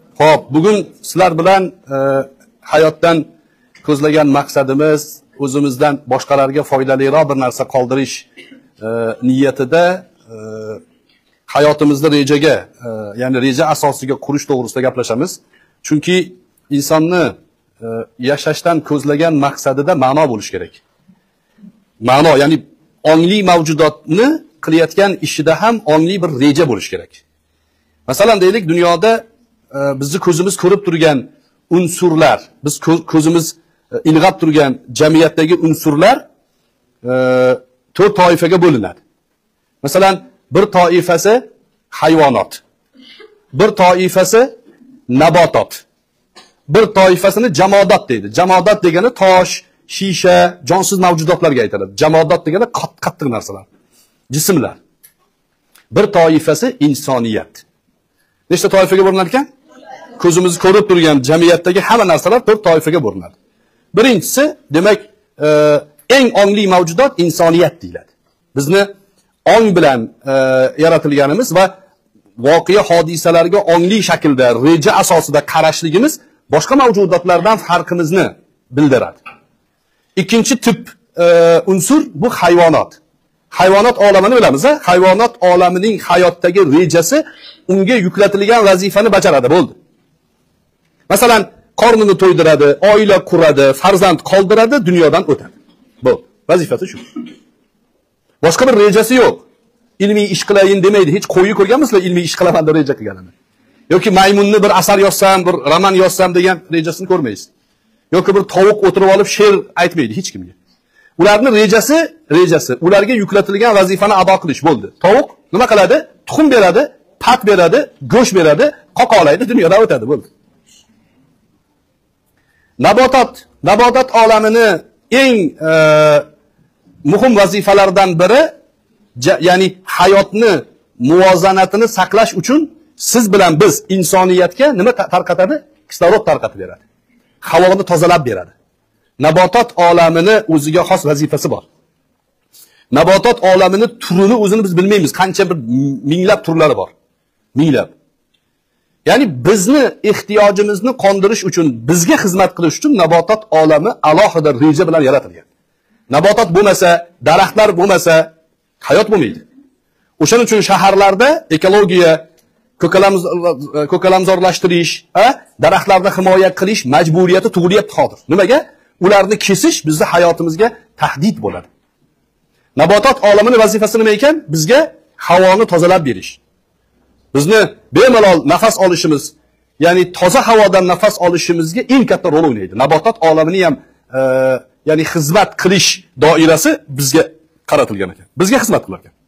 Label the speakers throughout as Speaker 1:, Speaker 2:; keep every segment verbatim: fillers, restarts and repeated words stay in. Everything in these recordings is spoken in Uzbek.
Speaker 1: Xo'p, bugun sizlar bilan e, hayotdan ko'zlagan maqsadimiz o'zimizdan boshqalarga foydaliroq bir narsa qoldirish e, niyatida e, hayotimizni rejaga, e, ya'ni reja asosiga qurish to'g'risida gaplashamiz. Chunki insonni e, yashashdan ko'zlagan maqsadida ma'no bo'lish kerak. Ma'no, ya'ni ongli mavjudotni qilayotgan ishida ham ongli bir reja bo'lish kerak. Masalan, deylik, dunyoda e, bizni ko'zimiz ko'rib turgan unsurlar, biz ko'zimiz e, ilg'ab turgan jamiyatdagi unsurlar e, to'rt toifaga bo'linadi. Masalan, bir toifasi hayvonot, bir toifasi nabotot, bir toifasini jamodot deydi. Jamodot degani tosh, shisha, jonsiz mavjudotlarga aytiladi. Jamodot degani qattiq narsalar, jismlar. Bir toifasi insoniyat. Nechta toifaga bo'linar ekan? Ko'zimiz ko'rib turgan jamiyatdagi hamma narsalar to'rt toifaga bo'linadi. Birinchisi, demak, e, eng ongli mavjudot insoniyat deyiladi. Bizni ong bilan e, yaratilganimiz va voqea hodisalarga ongli shaklda, reja asosida qarashligimiz boshqa mavjudotlardan farqimizni bildiradi. Ikkinchi tip e, unsur bu hayvonot. Hayvonot olamini bilamiz, ha? Hayvonot olamining hayotdagi rejasi unga yuklatilgan vazifani bajaradi, bo'ldi. Masalan, qornini to'ydiradi, oila quradi, farzand qoldiradi, dunyodan o'tadi. Bu vazifasi shu. Boshqa bir rejasi yo'q. Ilmiy ish qilayin demaydi. Hech qo'yni ko'rganmisizlar ilmiy ish qilaman deb reja qilganini? Yoki maymunni bir asar yozsam, bir roman yozsam degan rejasini ko'rmaysiz. Yoki bir tovuq o'tirib olib she'r aytmaydi hech kimga. Ularning rejasi, rejasi ularga yuklatilgan vazifani ado qilish bo'ldi. Tovuq nima qiladi? Tuxum beradi, pat beradi, go'sht beradi, qoqolaydi, dunyodan o'tadi, bo'ldi. Nabotot, nabotot olamini eng e, muhim vazifalaridan biri, ya'ni hayotni muvozanatini saqlash uchun siz bilan biz insoniyatga nima tarqatadi? Kislorod tarqatib beradi. Havoni tozalab beradi. Nabotot olamini o'ziga xos vazifasi bor. Nabotot olamini turini o'zini biz bilmaymiz. Qancha bir minglab turlari bor. Minglab. Ya'ni bizni ehtiyojimizni qondirish uchun, bizga xizmat qilish uchun nabotot olami alohida reja bilan yaratilgan. Nabotot bo'lmasa, daraxtlar bo'lmasa, hayot bo'lmaydi. O'shaning uchun shaharlarda ekologiya, ko'kalamzorlashtirish, daraxtlarni himoya qilish majburiyati tug'ilyapti hozir. Nimaga? Ularni kesish bizning hayotimizga tahdid bo'ladi. Nabotot olamining vazifasi nima ekan? Bizga havoni tozalab berish. Bizni bemalol nafas olishimiz, ya'ni toza havodan nafas olishimizga eng katta rol o'ynaydi. Nabotot olamining ham e, ya'ni xizmat qilish doirasi bizga qaratilgan ekan. Bizga xizmat qilar ekan.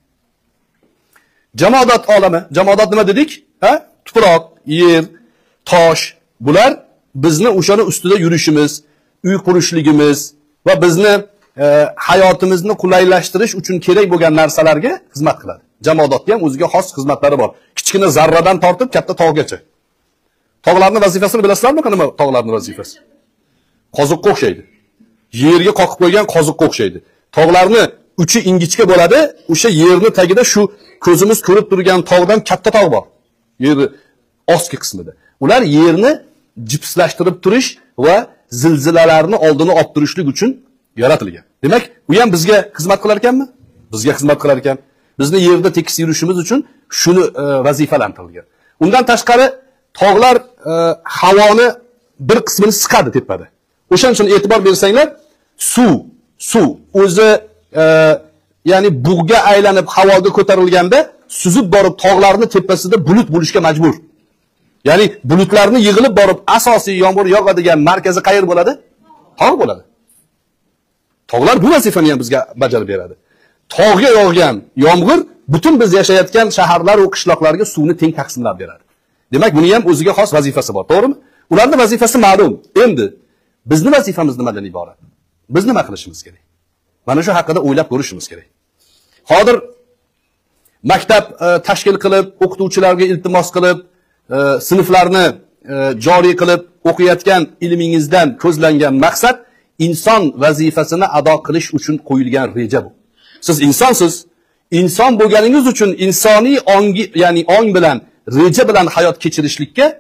Speaker 1: Jamodot olami, jamodot nima dedik? Ha? Tuproq, yer, tosh, bular bizni o'shani ustida yurishimiz, uy qurishligimiz va bizni e, hayotimizni qulaylashtirish uchun kerak bo'lgan narsalarga xizmat qiladi. Jamodotga ham o'ziga xos xizmatlari bor. Kichkina zarradan tortib katta tog'gacha. Tog'larning vazifasini bilasizlarmi? Nima tog'larning vazifasi? Qoziqqa o'xshaydi. Yerga qoqib qo'ygan qoziqqa o'xshaydi. Tog'larni uchi ingichka bo'ladi, o'sha yerni tagida shu ko'zimiz ko'rib turgan tog'dan katta tog' bor. Yerni ostki qismida. Ular yerni jipslashtirib turish va zilzilalarni oldini olib turishlik uchun yaratilgan. Demak, u ham bizga xizmat qilar ekanmi? Bizga xizmat qilar ekan. Bizni yerda tekis yurishimiz uchun shuni e, vazifalantirilgan. Undan tashqari tog'lar e, havoni bir qismini siqadi tepada. O'shaning uchun e'tibor bersanglar, suv, suv o'zi e, ya'ni bug'ga aylanib havoga ko'tarilganda suzib borib tog'larning tepasida bulut bo'lishga majbur. Ya'ni bulutlarni yig'ilib borib asosiy yomg'ir yog'adigan markazi qayer bo'ladi? Tog' bo'ladi. Tog'lar bu vazifani ham bizga bajarib beradi. Tog'ga yog'gan yomg'ir butun biz yashayotgan shaharlar va qishloqlarga suvni teng taqsimlab beradi. Demak, buning ham o'ziga xos vazifasi bor, to'g'rimi? Ularning vazifasi ma'lum. Endi bizning vazifamiz nimadan iborat? Biz nima qilishimiz kerak? Mana shu haqida o'ylab ko'rishimiz kerak. Hozir maktab e, tashkil qilib, o'qituvchilarga iltimos qilib, e, sinflarni e, joriy qilib o'qiyotgan ilmingizdan ko'zlangan maqsad inson vazifasini ado qilish uchun qo'yilgan reja bu. Siz insonsiz. Inson bo'lganingiz uchun insoniy ongi, ya'ni ong bilan, reja bilan hayot kechirishlikka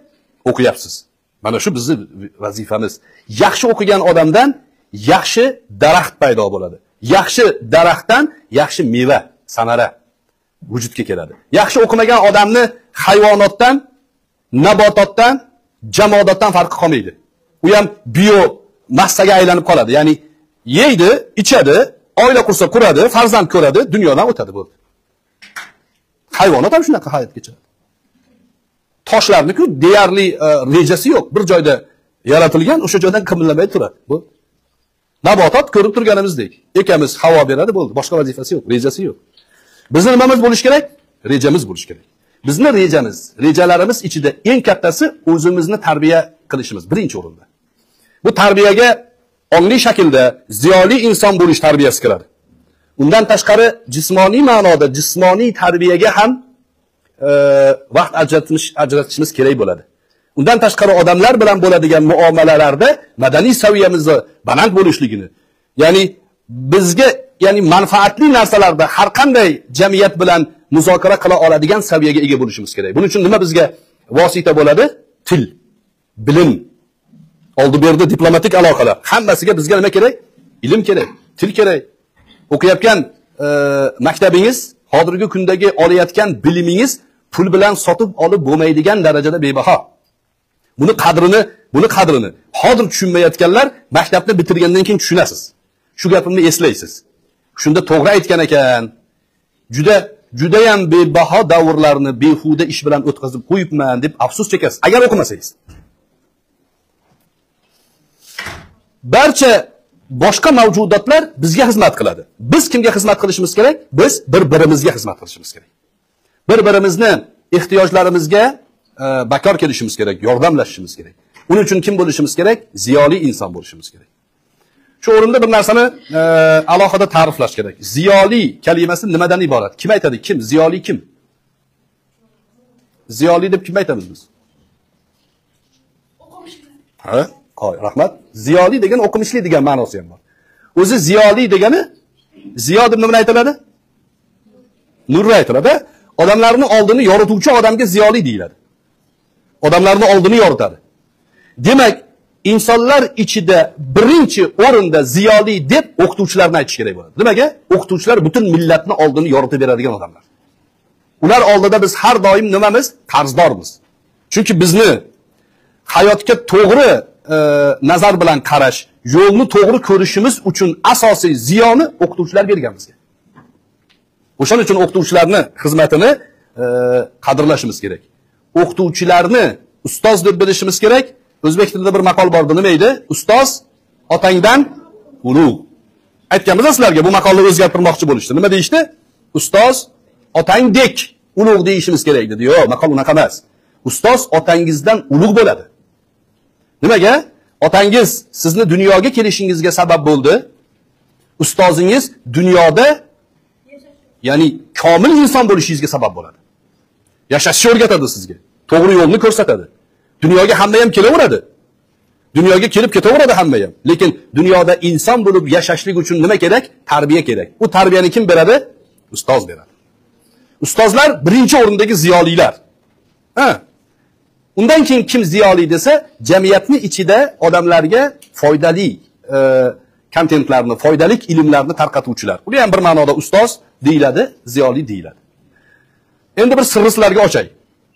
Speaker 1: o'qiyapsiz. Mana shu bizning vazifamiz. Yaxshi o'qigan odamdan yaxshi daraxt paydo bo'ladi. Yaxshi daraxtdan yaxshi meva, samara vujudga keladi. Yaxshi o'qimagan odamni hayvonotdan, nabototdan, jamodatdan farqi qolmaydi. U ham bio massaga aylanib qoladi. Ya'ni yeydi, ichadi, oila qursa quradi, farzand ko'radi, dunyodan o'tadi bo'ldi. Hayvonot ham shunaqa hayot kechiradi. Toshlarni-ku deyarli uh, rejasi yo'q. Bir joyda yaratilgan, o'sha joydan qimillamay turadi. Bu nabotot ko'rib turganimizdek, ekamiz havo beradi bo'ldi. Boshqa vazifasi yo'q, rejasi yo'q. Bizning nimamiz bo'lish kerak? Rejamiz bo'lish kerak. Bizning rejamiz, rejalarimiz ichida eng kattasi o'zimizni tarbiya qilishimiz birinchi o'rinda. Bu tarbiyaga ongli shaklda ziyoli inson bo'lish tarbiyasi kiradi. Undan tashqari jismoniy ma'noda jismoniy tarbiyaga ham e, vaqt ajratishimiz ajratishimiz kerak bo'ladi. Undan tashqari odamlar bilan bo'ladigan muomalalarda madaniy saviyamizni baland bo'lishligini, ya'ni bizga, ya'ni manfaatli narsalarda har qanday jamiyat bilan muzokara qila oladigan saviyaga ega bo'lishimiz kerak. Buning uchun nima bizga vosita bo'ladi? Til, bilim, oldi berdi diplomatik aloqalar. Hammasiga bizga nima kerak? Ilm kerak, til kerak. O'qiyotgan e, maktabingiz, hozirgi kundagi olayotgan bilimingiz pul bilan sotib olib bo'lmaydigan darajada bebaho. Buni qadrini, buni qadrini hozir tushunmayotganlar maktabni bitirgandan keyin tushunasiz. Shu gapimni eslaysiz. Shunda to'g'ri aytgan ekan. Juda juda ham bebaho davrlarni behuda ish bilan o'tkazib qo'yibman deb afsus chekasiz agar o'qimasangiz. Barcha boshqa mavjudotlar bizga xizmat qiladi. Biz kimga xizmat qilishimiz kerak? Biz bir-birimizga xizmat qilishimiz kerak. Bir-birimizni ehtiyojlarimizga e, bakor kelishimiz kerak, yordamlashishimiz kerak. Uning uchun kim bo'lishimiz kerak? Ziyoli inson bo'lishimiz kerak. Shu o'rinda bir narsani e, alohida ta'riflash kerak. Ziyoli kalimasi nimadan iborat? Kim aytadi? Kim? Ziyoli kim? Ziyoli deb kim aytamiz biz? Ha? Qo'y, rahmat. Ziyoli degan o'qimishli degan ma'nosi ham bor. O'zi ziyoli degani ziyo deb nima aytiladi? Nurli aytiladi. Odamlarning oldini yorituvchi odamga ziyoli deyiladi. Odamlarning oldini yoritadi. Demak, insonlar ichida birinchi o'rinda ziyoli deb o'qituvchilarni aytish kerak bo'ladi. Nimaga? O'qituvchilar butun millatni oldini yoritib beradigan odamlar. Ular oldida biz har doim nimamiz? Qarzdormiz. Chunki bizni hayotga to'g'ri e, nazar bilan qarash, yo'lni to'g'ri ko'rishimiz uchun asosiy ziyoni o'qituvchilar bergan bizga. O'shaning uchun o'qituvchilarni xizmatini e, qadrlashimiz kerak. O'qituvchilarni ustoz deb bilishimiz kerak. O'zbek tilida bir maqol bor, nima edi? Ustoz otangdan ulug'. Aytganmiz sizlarga, bu maqolni o'zgartirmoqchi bo'lishdi. Nima deyishdi? Ustoz otangdek ulug' deyishimiz kerak dedi. Yo'q, maqol unaqa emas. Ustoz otangizdan ulug' bo'ladi. Nimaga? Otangiz sizni dunyoga kelishingizga sabab bo'ldi. Ustozingiz dunyoda, ya'ni komil inson bo'lishingizga sabab bo'ladi. Yashashni o'rgatadi sizga. To'g'ri yo'lni ko'rsatadi. Dunyoga hamma ham kelaveradi. Dunyoga kelib ketaveradi hamma ham. Lekin dunyoda inson bo'lib yashashlik uchun nima kerak? Tarbiya kerak. Bu tarbiyani kim beradi? Ustoz beradi. Ustozlar birinchi o'rindagi ziyolilar. Ha. Undan keyin kim ziyoli desa, jamiyatni ichida odamlarga foydali e, kontentlarni, foydali ilmlarni tarqatuvchilar. Bu ham bir ma'noda ustoz deyiladi, ziyoli deyiladi. Endi bir sirni sizlarga ochay.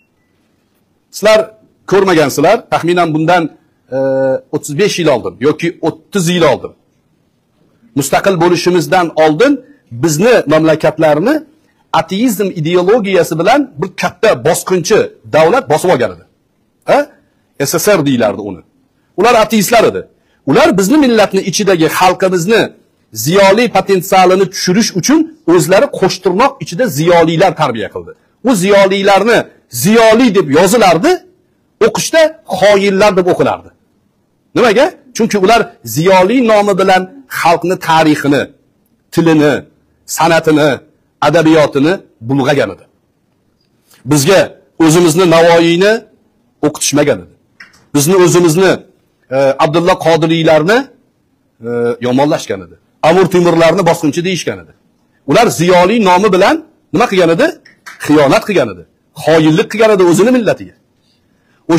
Speaker 1: Sizlar ko'rmagansizlar, taxminan bundan e, o'ttiz besh yil oldin yoki o'ttiz yil oldin mustaqil bo'lishimizdan oldin bizni mamlakatlarni ateizm ideologiyasi bilan bir katta bosqinchi davlat bosib olgan edi. Ha? S S R deylardi uni. Ular ateistlar edi. Ular bizni millatni ichidagi xalqimizni ziyoli potensialini tushirish uchun o'zlari qo'shtirnoq ichida ziyolilar tarbiya qildi. U ziyolilarni ziyoli deb yozilardi, o'qishda xoinlar deb o'qilardi. Nimaga? Chunki ular ziyoli nomi bilan xalqni tarixini, tilini, san'atini, adabiyotini bulg'agan edi. Bizga o'zimizni Navoiyni o'qitishmagan edi. Bizni o'zimizni e, Abdulla Qodiriylarni e, yomonlashgan edi. Amir Temurlarni bosqinchi deyishgan edi. Ular ziyoli nomi bilan nima qilgan edi? Xiyonat qilgan edi. Xoinlik qilgan edi o'zini millatiga. O'sha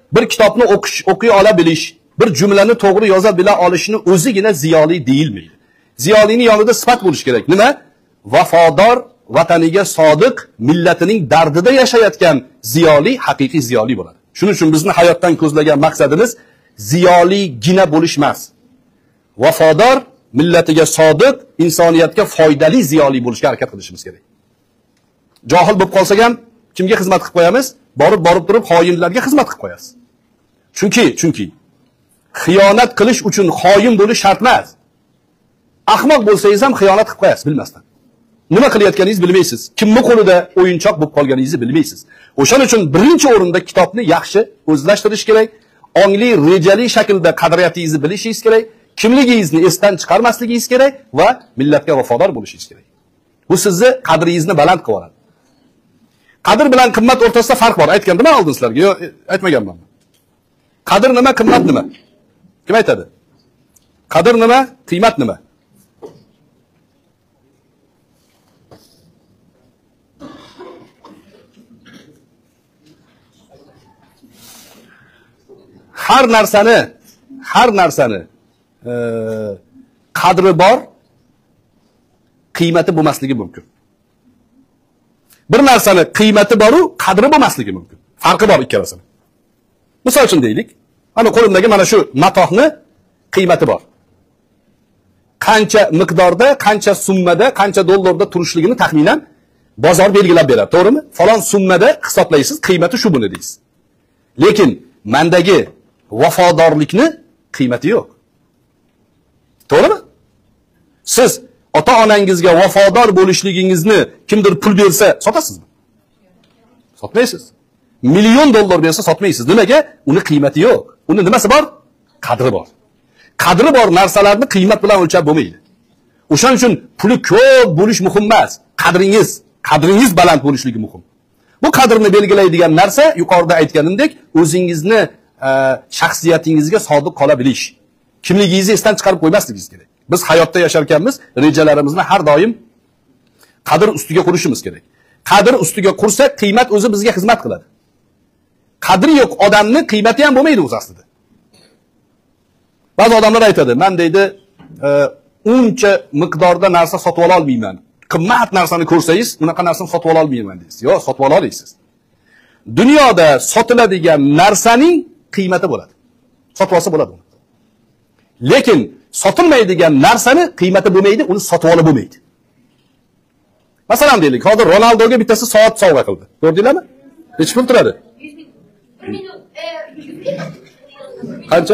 Speaker 1: bir kitobni o'qish, o'qiy ola bilish, bir jumlani to'g'ri yoza bila olishni o'zigina ziyoli deyilmaydi. Ziyolining yonida sifat bo'lish kerak. Nima? Vafodor, vataniga sodiq, millatining dardida yashayotgan ziyoli haqiqiy ziyoli bo'ladi. Shuning uchun bizning hayotdan ko'zlagan maqsadimiz ziyoligina bo'lish emas. Vafodor, millatiga sodiq, insoniyatga foydali ziyoli bo'lishga harakat qilishimiz kerak. Johil bo'lib qolsak ham kimga xizmat qilib qo'yamiz? Borib borib turib xoinlarga xizmat qilib qo'yasiz. Chunki, chunki xiyonat qilish uchun xoin bo'lish shart emas. Ahmoq bo'lsangiz ham xiyonat qilib qo'yasiz bilmasdan. Nima qilayotganingizni bilmaysiz. Kimning qo'lida o'yinchoq bo'lib qolganingizni bilmaysiz. O'shaning uchun birinchi o'rinda kitobni yaxshi o'zlashtirish kerak, ongli, rejali shaklda qadriyatingizni bilishingiz kerak, kimligingizni esdan chiqarmasligingiz kerak va millatga vafodor bo'lishingiz kerak. Bu sizni qadringizni baland qilib oladi. Qadr bilan qimmat o'rtasida farq bor. Aytgandim-a oldin sizlarga? Yo'q, aytmaganman. Qadr nima, qimmat nima? Kim aytadi? Qadr nima, qiymat nima? Har narsani, har narsani e, qadri bor, qiymati bo'lmasligi mumkin. Bir narsani qiymati bor-u, qadri bo'lmasligi mumkin. Farqi bor ikkalasini. Misol uchun deylik, mana qo'limdagi mana shu matohni qiymati bor. Qancha miqdorda, qancha summada, qancha dollarda turishligini taxminan bozor belgilab beradi, to'g'rimi? Falon summada hisoblaysiz, qiymati shu buni deysiz. Lekin mendagi vafodorlikni qiymati yo'q. To'g'rimi? Siz ota-onangizga vafodor bo'lishligingizni kimdir pul bersa, sotasizmi? Sotmaysiz. Million dollar bersa sotmaysiz. Nimaga? Uni qiymati yo'q. Uni nimasi bor? Qadri bor. Qadri bor narsalarni qiymat bilan o'lchab bo'lmaydi. O'shaning uchun puli ko'p bo'lish muhim emas. Qadringiz, qadringiz baland bo'lishligi muhim. Bu qadrni belgilaydigan narsa yuqorida aytganimdek, o'zingizni shaxsiyatingizga sodiq qola bilish. Kimligingizni esdan chiqarib qo'ymasligingiz kerak. Biz hayotda yashar ekanmiz, rejalarimizni har doim qadr ustiga qurishimiz kerak. Qadr ustiga qursak, qiymat o'zi bizga xizmat qiladi. Qadri yo'q odamni qiymati ham bo'lmaydi o'z aslida. Ba'zi odamlar aytadi, men deydi, uncha miqdorda narsa sotib ola olmayman. Qimmat narsani ko'rsangiz, unaqa narsani sotib ola olmayman deysiz. Yo'q, sotib ola olasiz. Dunyoda sotiladigan narsaning qiymati bo'ladi. Sotib olsa bo'ladi. Lekin sotilmaydigan narsani qiymati bo'lmaydi, uni sotib olib bo'lmaydi. Masalan deylik, hozir Ronaldoga bittasi soat sovg'a qildi. Ko'rdinglarmi? Nechta pul turadi? Qancha?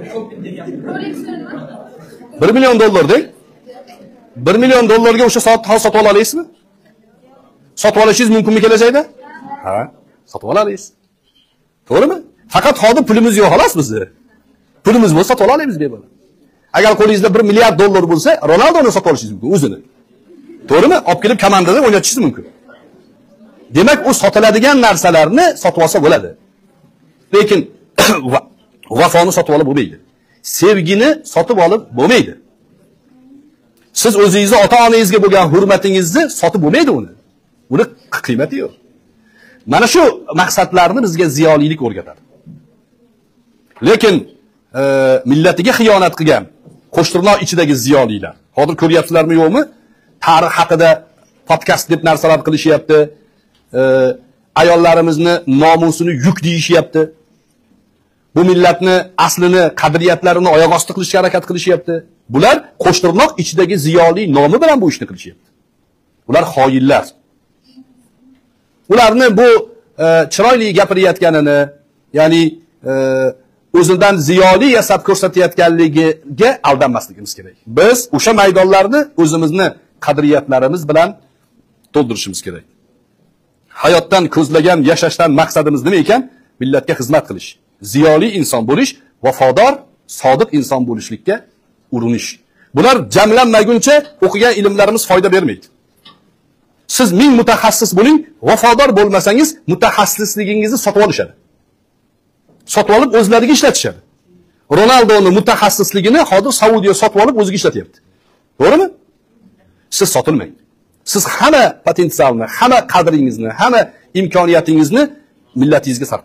Speaker 1: bir million dollar deng. bir million dollarga o'sha soatni hozir sotib ola olasizmi? Sotib olishingiz mumkinmi kelajakda? Ha, sotib ola olasiz. To'g'rimi? Faqat hozir pulimiz yo'q xolos bizni. Pulimiz bo'lsa sotib ola olamiz bemalol. Agar qo'lingizda bir milliard dollar bo'lsa, Ronaldoni sotib olishingiz mumkin o'zini. To'g'rimi? Olib kelib komandada o'ynatishingiz mumkin. Demak, u sotiladigan narsalarni sotib olsa bo'ladi. Lekin vafoni sotib olib bo'lmaydi. Sevgini sotib olib bo'lmaydi. Siz o'zingizga, ota-onangizga bo'lgan hurmatingizni sotib bo'lmaydi uni. Uni qiymati yo'q. Mana shu maqsadlarni bizga ziyolilik o'rgatadi. Lekin e, millatiga xiyonat qilgan qo'shtirnoq ichidagi ziyolilar. Hozir ko'ryapsizlarmi yo'qmi? Tarix haqida podkast deb narsalar qilishyapti. E, ayollarimizni nomusini yuk deyishyapti. Bu millatni aslini, qadriyatlarini oyoq osti qilishga harakat qilishyapti. Bular qo'shtirnoq ichidagi ziyoli nomi bilan bu ishni qilishyapti. Ular xoinlar. Ularni bu e, chiroyli gapirayotganini, ya'ni e, o'zidan ziyoli yasab ko'rsatayotganligiga aldanmasligimiz kerak. Biz o'sha maydonlarni o'zimizni qadriyatlarimiz bilan to'ldirishimiz kerak. Hayotdan ko'zlagan yashashdan maqsadimiz nima ekan? Millatga xizmat qilish, ziyoli inson bo'lish, vafodor, sodiq inson bo'lishlikka urinish. Bular jamlanmaguncha o'qigan ilmlarimiz foyda bermaydi. Siz ming mutaxassis bo'ling, vafodor bo'lmasangiz mutaxassisligingizni sotib olishadi. Sotib olib o'zlariga ishlatishadi. Ronaldoni mutaxassisligini hozir Saudiya sotib olib o'ziga ishlatyapti. To'g'rimi? Siz sotilmang. Siz hamma potensialni, hamma qadringizni, hamma imkoniyatingizni millatingizga sarflang.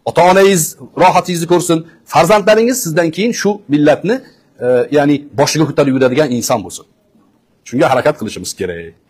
Speaker 1: ota-onangiz rohatingizni ko'rsin, farzandlaringiz sizdan keyin shu millatni e, ya'ni boshiga ko'tarib yuradigan inson bo'lsin. Shunga harakat qilishimiz kerak.